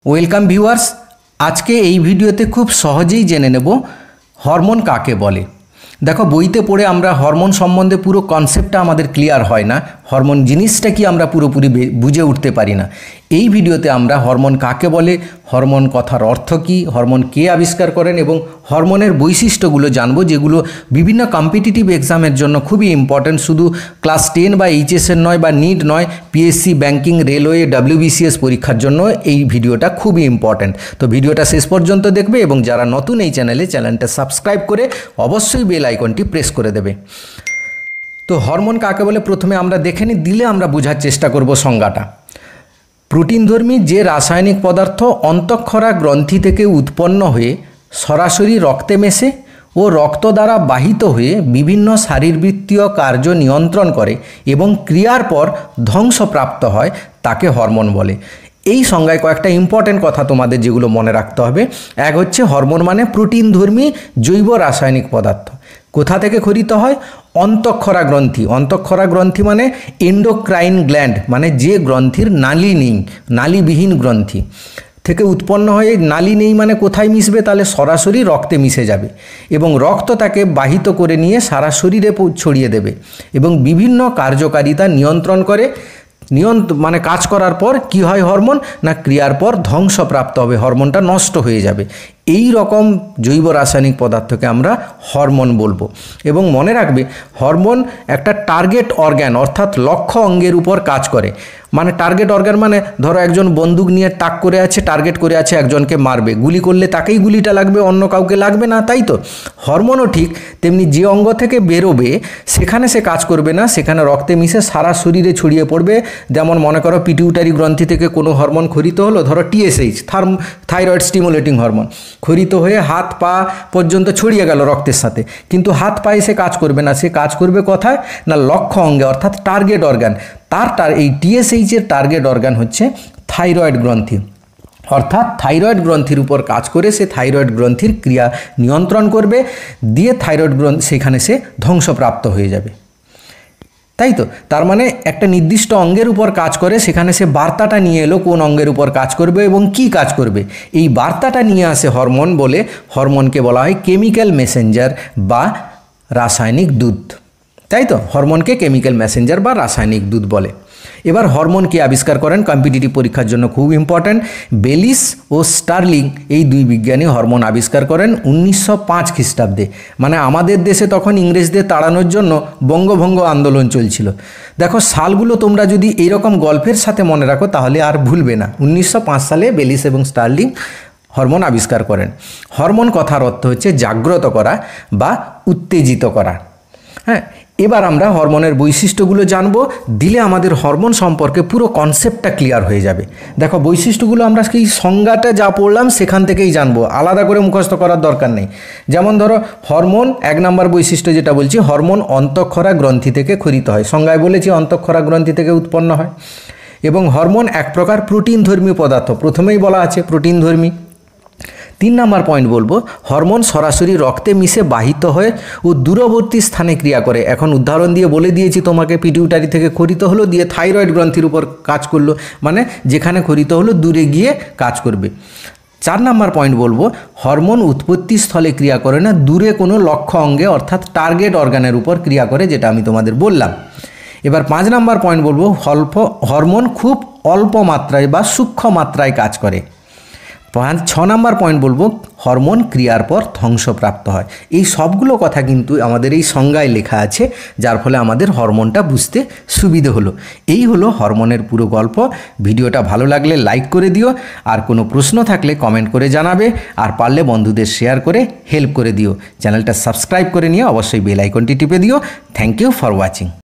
Welcome viewers, আজকে এই ভিডিওতে খুব সহজেই জেনে নেব হরমোন কাকে বলে। দেখো, বইতে পড়ে আমরা হরমোন সম্বন্ধে পুরো কনসেপ্টটা আমাদের ক্লিয়ার হয় না, হরমোন জিনিসটা কি আমরা পুরোপুরি বুঝে উঠতে পারি না। এই ভিডিওতে আমরা হরমোন কাকে বলে, হরমোন কথার অর্থ কী, হরমোন কে আবিষ্কার করেন এবং হরমোনের বৈশিষ্ট্যগুলো জানবো, যেগুলো বিভিন্ন কম্পিটিটিভ এক্সামের জন্য খুবই ইম্পর্ট্যান্ট। শুধু ক্লাস 10 বা এইচএসের নয় বা নিট নয়, পিএসসি, ব্যাংকিং, রেলওয়ে, ডাব্লিউবিসিএস পরীক্ষার জন্য এই ভিডিওটা খুবই ইম্পর্ট্যান্ট। তো ভিডিওটা শেষ পর্যন্ত দেখবে এবং যারা নতুন এই চ্যানেলটা সাবস্ক্রাইব করে অবশ্যই বেল আইকনটি প্রেস করে দেবে। তো হরমোন কাকে বলে প্রথমে আমরা দেখে নিই, দিলে আমরা বোঝার চেষ্টা করব সংজ্ঞাটা। প্রোটিনধর্মী যে রাসায়নিক পদার্থ অন্তঃক্ষরা গ্রন্থি থেকে উৎপন্ন হয়ে সরাসরি রক্তে মেশে ও রক্ত দ্বারা বাহিত হয়ে বিভিন্ন শারীরবৃত্তীয় কার্য নিয়ন্ত্রণ করে এবং ক্রিয়ার পর ধ্বংসপ্রাপ্ত হয়, তাকে হরমোন বলে। এই সংজ্ঞায় কয়েকটা ইম্পর্টেন্ট কথা তোমাদের যেগুলো মনে রাখতে হবে। এক হচ্ছে, হরমোন মানে প্রোটিনধর্মী জৈব রাসায়নিক পদার্থ। কোথা থেকে খরিত হয়? অন্তঃক্ষরা গ্রন্থি। অন্তঃক্ষরা গ্রন্থি মানে এন্ডোক্রাইন গ্ল্যান্ড, মানে যে গ্রন্থির নালী নেই, নালীবিহীন গ্রন্থি থেকে উৎপন্ন হয়ে। নালী নেই মানে কোথায় মিশবে? তাহলে সরাসরি রক্তে মিশে যাবে এবং রক্ত তাকে বাহিত করে নিয়ে সারা শরীরে ছড়িয়ে দেবে এবং বিভিন্ন কার্যকারিতা নিয়ন্ত্রণ করে। মানে কাজ করার পর কি হয় হরমোন? না ক্রিয়ার পর ধ্বংসপ্রাপ্ত হবে, হরমোনটা নষ্ট হয়ে যাবে। এই রকম জৈব রাসায়নিক পদার্থকে আমরা হরমোন বলবো। এবং মনে রাখবে, হরমোন একটা টার্গেট অর্গ্যান, অর্থাৎ লক্ষ্য অঙ্গের উপর কাজ করে। মানে টার্গেট অর্গ্যান মানে ধরো একজন বন্দুক নিয়ে টাক করে আছে, টার্গেট করে আছে একজনকে মারবে, গুলি করলে তাকেই গুলিটা লাগবে, অন্য কাউকে লাগবে না, তাই তো? হরমোনও ঠিক তেমনি, যে অঙ্গ থেকে বেরোবে সেখানে সে কাজ করবে না, সেখানে রক্তে মিশে সারা শরীরে ছড়িয়ে পড়বে। যেমন মনে করো পিটিউটারি গ্রন্থি থেকে কোনো হরমোন খরিত হলো, ধরো টিএসএইচ, থাইরয়েড স্টিমুলেটিং হরমোন খরিত হয়ে হাত পা পর্যন্ত ছড়িয়ে গেল রক্তের সাথে, কিন্তু হাত পায়ে সে কাজ করবে না, সে কাজ করবে কোথায়? না লক্ষ্য অঙ্গে, অর্থাৎ টার্গেট অর্গান। এই টিএসএইচের টার্গেট অর্গান হচ্ছে থাইরয়েড গ্রন্থি, অর্থাৎ থাইরয়েড গ্রন্থির উপর কাজ করে সে থাইরয়েড গ্রন্থির ক্রিয়া নিয়ন্ত্রণ করবে, দিয়ে থাইরয়েড গ্রন্থি সেখানে সে ধ্বংসপ্রাপ্ত হয়ে যাবে, তাই তো? তার মানে একটা নির্দিষ্ট অঙ্গের উপর কাজ করে, সেখানে সে বার্তাটা নিয়ে এলো কোন অঙ্গের উপর কাজ করবে এবং কি কাজ করবে, এই বার্তাটা নিয়ে আসে হরমোন বলে। হরমোনকে বলা হয় কেমিক্যাল মেসেঞ্জার বা রাসায়নিক দূত, তাই তো? হরমোনকে কেমিক্যাল মেসেঞ্জার বা রাসায়নিক দূত বলে। এবার হরমোন কে আবিষ্কার করেন? কম্পিটিটিভ পরীক্ষার জন্য খুব ইম্পর্ট্যান্ট। বেলিস ও স্টার্লিং এই দুই বিজ্ঞানী হরমোন আবিষ্কার করেন 1905 খ্রিস্টাব্দে। মানে আমাদের দেশে তখন ইংরেজদের তাড়ানোর জন্য বঙ্গভঙ্গ আন্দোলন চলছিল। দেখো, সালগুলো তোমরা যদি এইরকম গল্পের সাথে মনে রাখো তাহলে আর ভুলবে না। 1905 সালে বেলিস এবং স্টার্লিং হরমোন আবিষ্কার করেন। হরমোন কথার অর্থ হচ্ছে জাগ্রত করা বা উত্তেজিত করা। হ্যাঁ, এবার আমরা হরমোনের বৈশিষ্ট্যগুলো জানবো, দিলে আমাদের হরমোন সম্পর্কে পুরো কনসেপ্টটা ক্লিয়ার হয়ে যাবে। দেখো, বৈশিষ্ট্যগুলো আমরা এই সংজ্ঞাটা যা পড়লাম সেখান থেকেই জানবো, আলাদা করে মুখস্থ করার দরকার নেই। যেমন ধরো, হরমোন 1 নম্বর বৈশিষ্ট্য যেটা বলছি, হরমোন অন্তঃক্ষরা গ্রন্থি থেকে খরিত হয়। সংজ্ঞায় বলেছি অন্তঃক্ষরা গ্রন্থি থেকে উৎপন্ন হয়। এবং হরমোন এক প্রকার প্রোটিনধর্মী পদার্থ, প্রথমেই বলা আছে প্রোটিনধর্মী। 3 নম্বর পয়েন্ট বলবো, হরমোন সরাসরি রক্তে মিশে বাহিত হয়ে ও দূরবর্তী স্থানে ক্রিয়া করে। এখন উদাহরণ দিয়ে বলে দিয়েছি তোমাকে, পিটিউটারি থেকে খরিত হলো, দিয়ে থাইরয়েড গ্রন্থির উপর কাজ করলো, মানে যেখানে খরিত হলো দূরে গিয়ে কাজ করবে। 4 নম্বর পয়েন্ট বলবো, হরমোন উৎপত্তি স্থলে ক্রিয়া করে না, দূরে কোনো লক্ষ্য অঙ্গে অর্থাৎ টার্গেট অর্গানের উপর ক্রিয়া করে, যেটা আমি তোমাদের বললাম। এবার 5 নম্বর পয়েন্ট বলবো, হরমোন খুব অল্প মাত্রায় বা সূক্ষ্ম মাত্রায় কাজ করে। 6 নম্বর পয়েন্ট বলবো, হরমোন ক্রিয়ার পর ধ্বংসপ্রাপ্ত হয়। এই সবগুলো কথা কিন্তু আমাদের এই সংজ্ঞায় লেখা আছে, যার ফলে আমাদের হরমোনটা বুঝতে সুবিধে হলো। এই হলো হরমোনের পুরো গল্প। ভিডিওটা ভালো লাগলে লাইক করে দিও, আর কোনো প্রশ্ন থাকলে কমেন্ট করে জানাবে, আর পারলে বন্ধুদের শেয়ার করে হেল্প করে দিও। চ্যানেলটা সাবস্ক্রাইব করে নিয়ে অবশ্যই বেল আইকনটি টিপে দিও। Thank you for watching.